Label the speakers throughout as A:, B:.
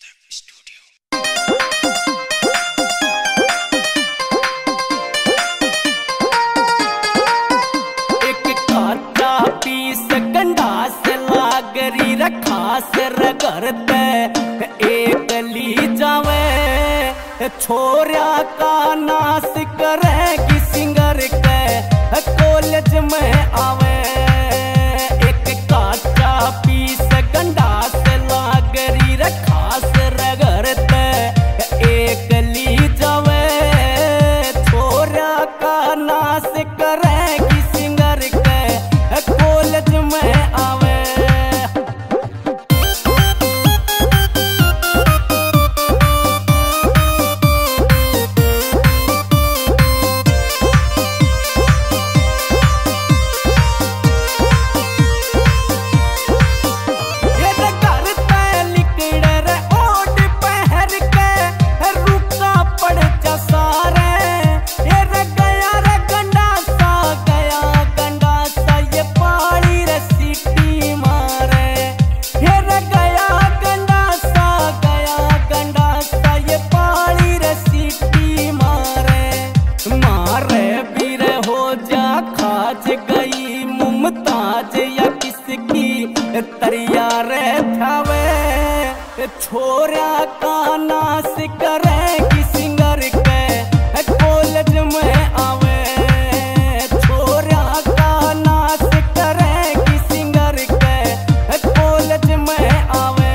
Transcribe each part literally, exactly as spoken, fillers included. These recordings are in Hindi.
A: खास रगड़ते एक ली जावे छोरिया का नाश करेगी सिंगर के कॉलेज में आवे। एक काचा पीस गंडा से लागरी खास रगड़ते एक ली जावे छोरिया का नाश करेगी सिंगर के कॉलेज में आवे। गई मुमताज या किसकी तरिया रे थावे छोरिया का नाश करेगी सिंगर के कॉलेज में आवे। छोरिया का नाश करेगी सिंगर के कॉलेज में आवे।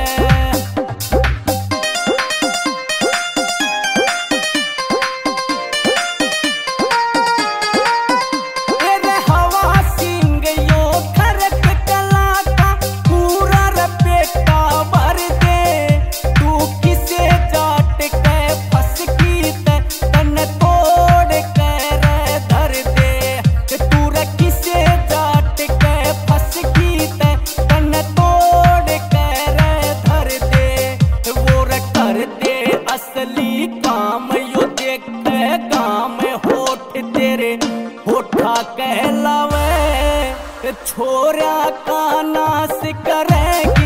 A: असली काम यो देखते काम होठ तेरे होठा कहलावे छोरिया का नाश करेगी